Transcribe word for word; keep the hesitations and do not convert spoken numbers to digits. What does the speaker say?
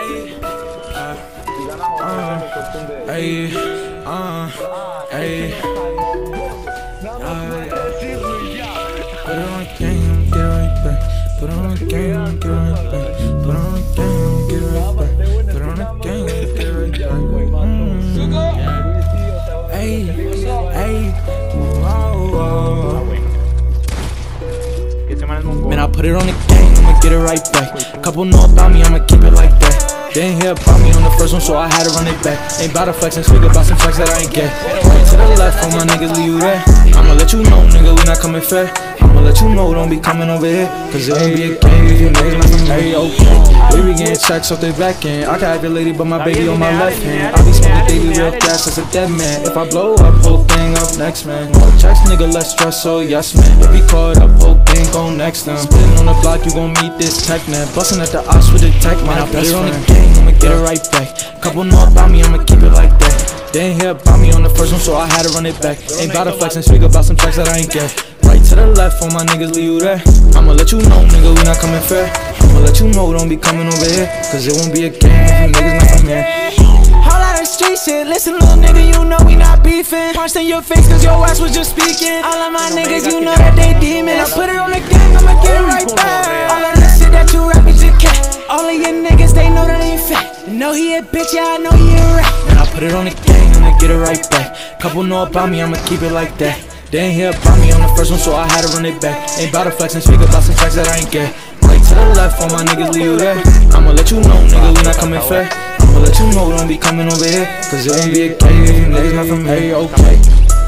Ayy, uh, uh, ayy, uh, ayy. Put it on the game, get it right back. Put it on the game, get it right back. Put it on the game, get it right back. Put it on the game, get it right back. Mm, ayy, ayy, whoa, whoa. Man, I put it on the game, I'ma get it right back. Couple know about me, I'ma keep it like that. They ain't hear about me on the first one, so I had to run it back. Ain't bout to flex and speak about some flex that I ain't get. Right to the left, all my niggas leave you there. I'ma let you know, nigga, we not coming fair. I'ma let you know, don't be coming over here, cause it won't be a game if you niggas not from me. Okay, we be getting checks off the back end. I got the lady, but my baby on my left hand. I be smoking daily real gas, that's a dead man. If I blow up, whole thing up next, man. More checks, nigga, less stress, so yes, man. If we caught up, whole thing go next, then spitting on the block, you gon' meet this tech, man. Bustin' at the ops with the tech, man. I put it on the game, I'ma get it right back. Couple know about me, I'ma keep it like that. They ain't hear about me on the first one, so I had to run it back. Ain't bout to flex and speak about some checks that I ain't get. Right to the left, all my niggas leave you there. I'ma let you know, nigga, we not coming fair. I'ma let you know, don't be coming over here, cause it won't be a game if you niggas not from here. All out of street shit, listen little nigga, you know we not beefing. Punched in your face cause your ass was just speaking. All of my niggas, you know that they demons. I put it on the gang, I'ma get it right back. All of that shit that you rap is your cat. All of your niggas, they know that ain't fat. Know he a bitch, yeah, I know he a rat. Man, I put it on the gang, I'ma get it right back. Couple know about me, I'ma keep it like that. They ain't hear about me on the first one, so I had to run it back. Ain't bout to flex and speak about some facts that I ain't get. Right to the left, all my niggas leave you there. I'ma let you know, nigga, we not coming fair. I'ma let you know, don't be coming over here, cause it won't be a game if you niggas not from here. Okay.